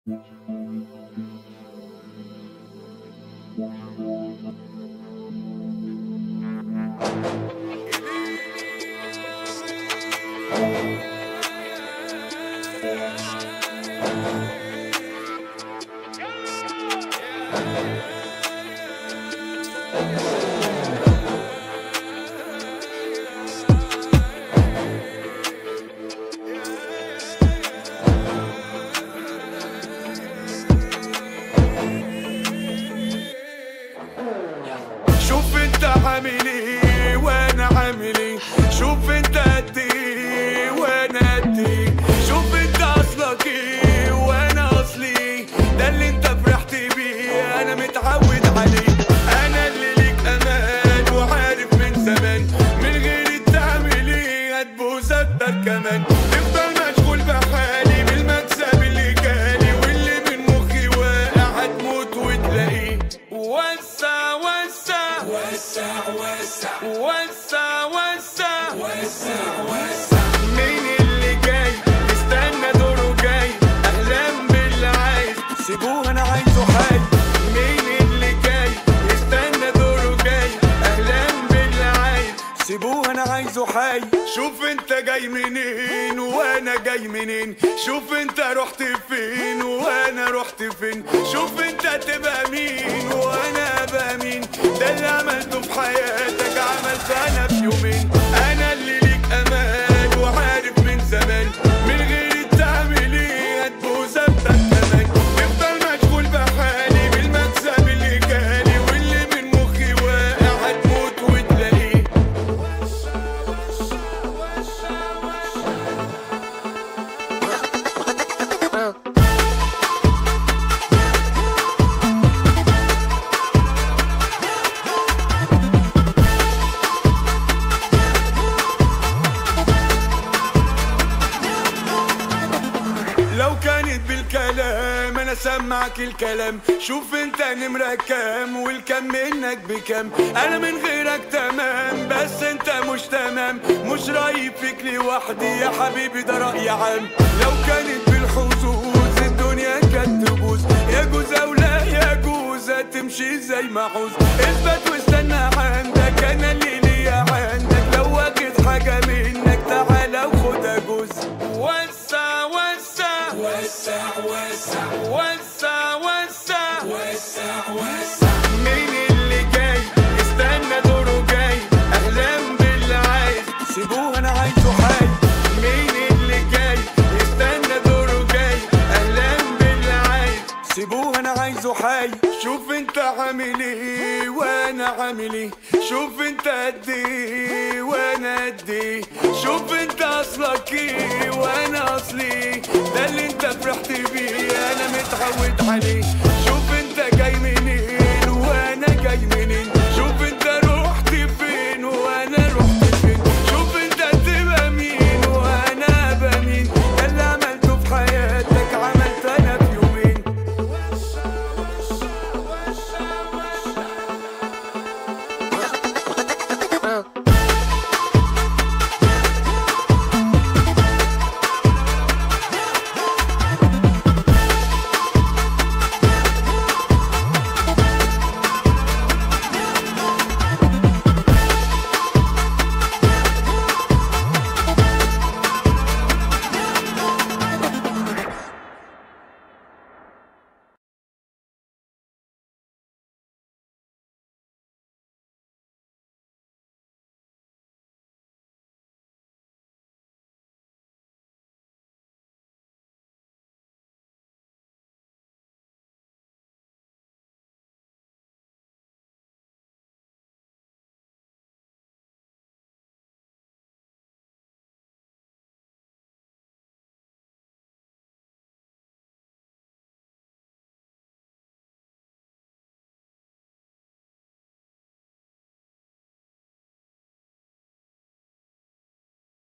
شوف انت عامل ايه وانا عامل ايه، شوف انت قد ايه وانا قد ايه، شوف انت اصلك ايه وانا اصلي ايه، ده اللي انت فرحت بيه انا متعود عليه، انا اللي ليك امان وعارف من زمان، من غير تعمل ايه هتبوظ اكتر كمان، تفضل مشغول بحالي بالمكسب اللي جالي، واللي من مخي واقع هتموت وتلاقيه. وسع وسع وسع وسع وسع وسع وسع وسع، مين اللي جاي استنى دوره جاي، اهلا باللي عايز سيبوه انا عايزه حي، مين اللي جاي استنى دوره جاي، اهلا باللي عايز سيبوه انا عايزه حي. شوف انت جاي منين وانا جاي منين، شوف انت رحت فين وانا رحت فين، شوف انت تبقى مين وانا ابقى مين، ده اللي عملته في حياتك عملته انا في يومين، انا اللي ليك امان وعارف من زمان، من غير تعمل ايه هتبوظ اكتر كمان، تفضل مشغول بحالي بالمكسب اللي جالي، واللي من مخي واقع هتموت وتلاقيه. لو كانت بالكلام انا سمعك الكلام، شوف انت نمرة كام والكم منك بكام، انا من غيرك تمام بس انت مش تمام، مش رايي فيك لوحدي يا حبيبي ده رأي عام، لو كانت بالحظوظ الدنيا كانت تبوظ، يجوز او لا يجوز هتمشي زي ما عوز، اثبت واستنى عندك انا اللي ليا عندك، لو واخد حاجة منك تعالى وخدها جوز. وسع وسع وسع وسع وسع وسع وسع وسع، مين اللي جاي استنى دوره جاي، اهلا باللي عايز سيبوه انا عايزه حي، مين اللي جاي استنى دوره جاي، اهلا باللي عايز سيبوه انا عايزه حي. شوف انت عامل ايه وانا عامل ايه، شوف انت قد ايه وانا قد ايه، شوف انت اصلك ايه وانا اصلي ايه، ده اللي انت فرحت بيه انا متعود عليه،